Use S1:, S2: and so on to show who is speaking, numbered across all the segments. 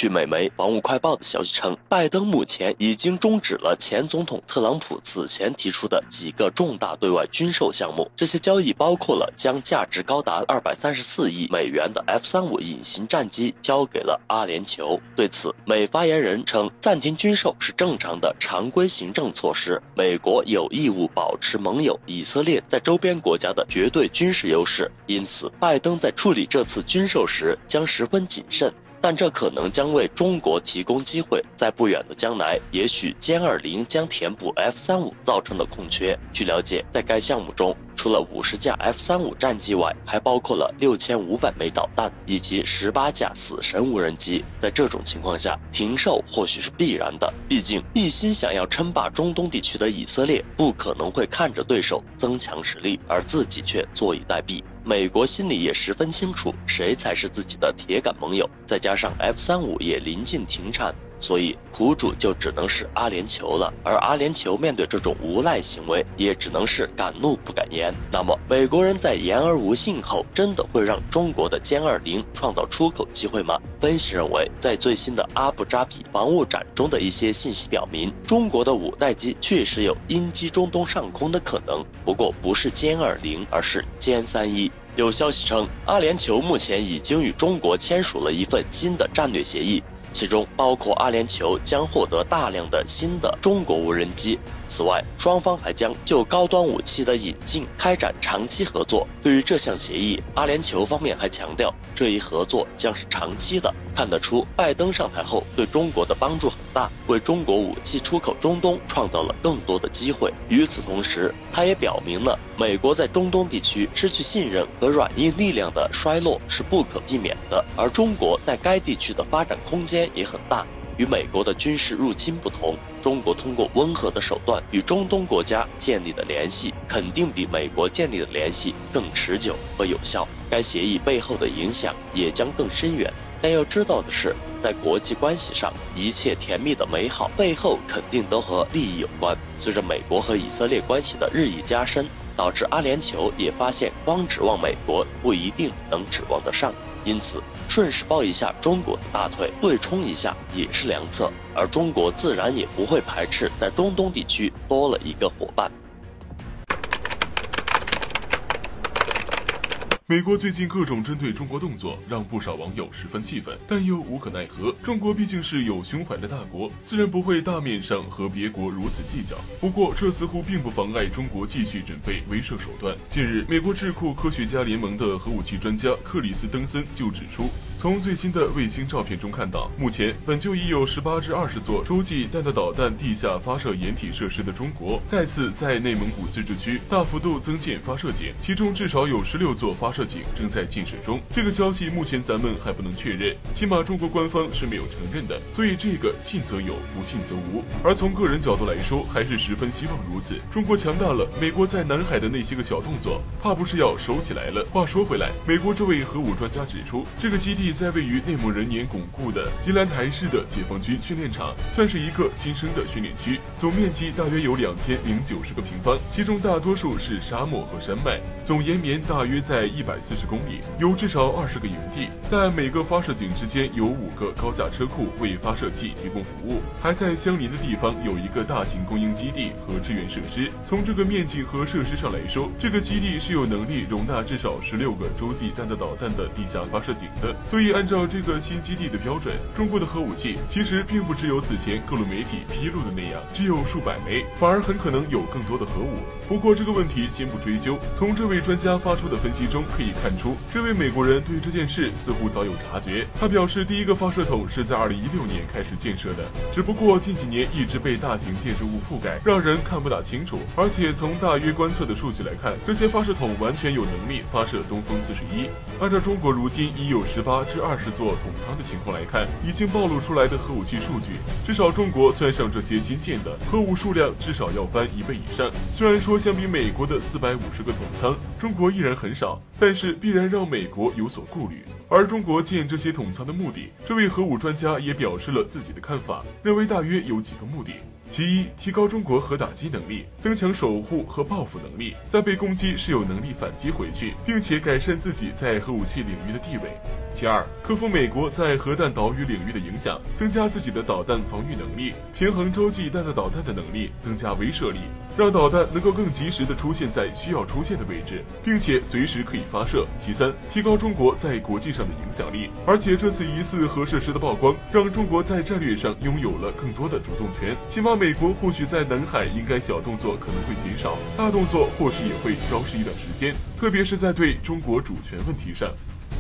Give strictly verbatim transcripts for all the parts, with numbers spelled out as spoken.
S1: 据美媒《防务快报》的消息称，拜登目前已经终止了前总统特朗普此前提出的几个重大对外军售项目。这些交易包括了将价值高达二百三十四亿美元的 F 三十五 隐形战机交给了阿联酋。对此，美发言人称，暂停军售是正常的常规行政措施，美国有义务保持盟友以色列在周边国家的绝对军事优势，因此拜登在处理这次军售时将十分谨慎。但这可能将为中国提供机会，在不远的将来，也许歼二零将填补 F 三十五 造成的空缺。据了解，在该项目中，除了五十架 F 三十五 战机外，还包括了六千五百枚导弹以及十八架死神无人机。在这种情况下，停售或许是必然的，毕竟一心想要称霸中东地区的以色列，不可能会看着对手增强实力，而自己却坐以待毙。美国心里也十分清楚，谁才是自己的铁杆盟友，再加上 F 三十五 也临近停产，所以苦主就只能是阿联酋了。而阿联酋面对这种无赖行为，也只能是敢怒不敢言。那么美国人在言而无信后，真的会让中国的歼二零创造出口机会吗？分析认为，在最新的阿布扎比防务展中的一些信息表明，中国的五代机确实有鹰击中东上空的可能，不过不是歼二零，而是歼三十一。有消息称，阿联酋目前已经与中国签署了一份新的战略协议，其中包括阿联酋将获得大量的新的中国无人机。此外，双方还将就高端武器的引进开展长期合作。对于这项协议，阿联酋方面还强调，这一合作将是长期的。看得出，拜登上台后对中国的帮助很大，为中国武器出口中东创造了更多的机会。与此同时，他也表明了美国在中东地区失去信任和软硬力量的衰落是不可避免的，而中国在该地区的发展空间也很大。与美国的军事入侵不同，中国通过温和的手段与中东国家建立的联系，肯定比美国建立的联系更持久和有效。该协议背后的影响也将更深远。但要知道的是，在国际关系上，一切甜蜜的美好背后肯定都和利益有关。随着美国和以色列关系的日益加深，导致阿联酋也发现光指望美国不一定能指望得上，因此顺势抱一下中国的大腿，对冲一下也是良策，而中国自然也不会排斥在中东地区多了一个伙伴。
S2: 美国最近各种针对中国动作，让不少网友十分气愤，但又无可奈何。中国毕竟是有胸怀的大国，自然不会大面上和别国如此计较。不过，这似乎并不妨碍中国继续准备威慑手段。近日，美国智库科学家联盟的核武器专家克里斯登森就指出，从最新的卫星照片中看到，目前本就已有十八至二十座洲际弹道导弹地下发射掩体设施的中国，再次在内蒙古自治区大幅度增建发射井，其中至少有十六座发射井正在建设中。这个消息目前咱们还不能确认，起码中国官方是没有承认的，所以这个信则有，不信则无。而从个人角度来说，还是十分希望如此。中国强大了，美国在南海的那些个小动作，怕不是要收起来了。话说回来，美国这位核武专家指出，这个基地在位于内蒙人年巩固的吉兰台市的解放军训练场，算是一个新生的训练区，总面积大约有两千零九十个平方，其中大多数是沙漠和山脉，总延绵大约在一百四十公里，有至少二十个营地，在每个发射井之间有五个高架车库为发射器提供服务，还在相邻的地方有一个大型供应基地和支援设施。从这个面积和设施上来说，这个基地是有能力容纳至少十六个洲际弹道导弹的地下发射井的。所以按照这个新基地的标准，中国的核武器其实并不只有此前各路媒体披露的那样只有数百枚，反而很可能有更多的核武。不过这个问题先不追究，从这位专家发出的分析中可以看出，这位美国人对这件事似乎早有察觉。他表示，第一个发射筒是在二零一六年开始建设的，只不过近几年一直被大型建筑物覆盖，让人看不大清楚。而且从大约观测的数据来看，这些发射筒完全有能力发射东风四十一。按照中国如今已有十八至二十座筒仓的情况来看，已经暴露出来的核武器数据，至少中国算上这些新建的核武数量至少要翻一倍以上。虽然说相比美国的四百五十个筒仓，中国依然很少，但是必然让美国有所顾虑。而中国建这些筒仓的目的，这位核武专家也表示了自己的看法，认为大约有几个目的。其一，提高中国核打击能力，增强守护和报复能力，在被攻击时有能力反击回去，并且改善自己在核武器领域的地位。 其二，克服美国在核弹岛屿领域的影响，增加自己的导弹防御能力，平衡洲际弹道导弹的能力，增加威慑力，让导弹能够更及时地出现在需要出现的位置，并且随时可以发射。其三，提高中国在国际上的影响力。而且这次疑似核设施的曝光，让中国在战略上拥有了更多的主动权，起码美国或许在南海应该小动作可能会减少，大动作或许也会消失一段时间，特别是在对中国主权问题上。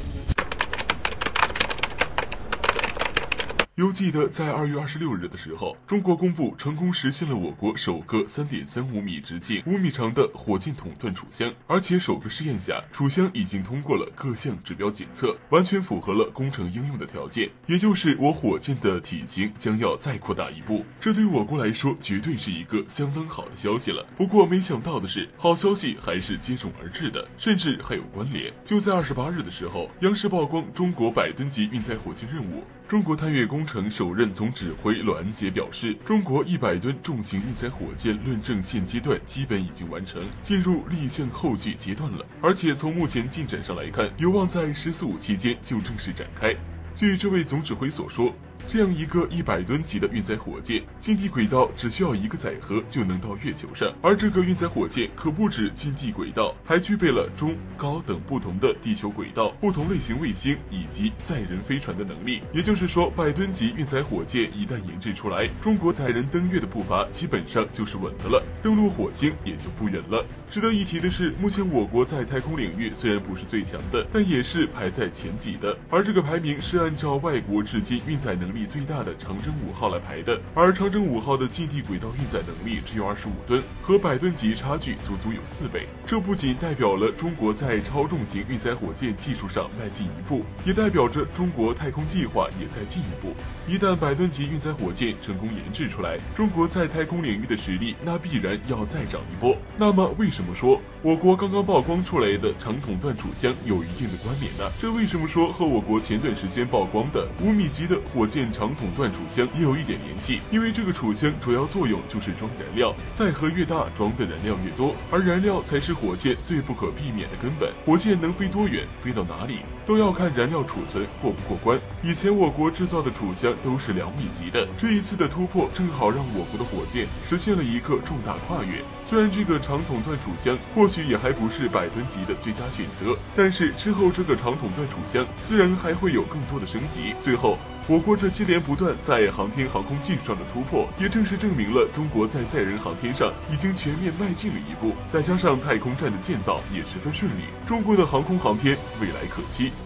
S2: 犹记得在二月二十六日的时候，中国公布成功实现了我国首个 三点三五米直径、五米长的火箭筒段储箱，而且首个试验下，储箱已经通过了各项指标检测，完全符合了工程应用的条件，也就是我火箭的体型将要再扩大一步，这对我国来说绝对是一个相当好的消息了。不过没想到的是，好消息还是接踵而至的，甚至还有关联。就在二十八日的时候，央视曝光中国百吨级运载火箭任务。中国探月工程首任总指挥栾安杰表示，中国一百吨重型运载火箭论证现阶段基本已经完成，进入立项后续阶段了，而且从目前进展上来看，有望在“十四五”期间就正式展开。据这位总指挥所说，这样一个一百吨级的运载火箭，近地轨道只需要一个载荷就能到月球上，而这个运载火箭可不止近地轨道，还具备了中、高等不同的地球轨道、不同类型卫星以及载人飞船的能力。也就是说，百吨级运载火箭一旦研制出来，中国载人登月的步伐基本上就是稳的了，登陆火星也就不远了。值得一提的是，目前我国在太空领域虽然不是最强的，但也是排在前几的，而这个排名是按照外国至今运载能力最大的长征五号来排的，而长征五号的近地轨道运载能力只有二十五吨，和百吨级差距足足有四倍。这不仅代表了中国在超重型运载火箭技术上迈进一步，也代表着中国太空计划也在进一步。一旦百吨级运载火箭成功研制出来，中国在太空领域的实力那必然要再涨一波。那么为什么说我国刚刚曝光出来的长筒段储箱有一定的关联呢？这为什么说和我国前段时间曝光的五米级的火箭长筒段储箱也有一点联系？因为这个储箱主要作用就是装燃料，载荷越大，装的燃料越多，而燃料才是火箭最不可避免的根本。火箭能飞多远，飞到哪里，都要看燃料储存过不过关。以前我国制造的储箱都是两米级的，这一次的突破正好让我国的火箭实现了一个重大跨越。虽然这个长筒段储箱或许也还不是百吨级的最佳选择，但是之后这个长筒段储箱自然还会有更多的升级。最后，我国这接连不断在航天航空技术上的突破，也正是证明了中国在载人航天上已经全面迈进了一步。再加上太空站的建造也十分顺利，中国的航空航天未来可期。